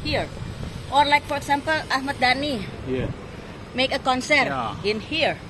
here. Or like for example, Ahmad Dhani Yeah. make a concert Yeah. in here.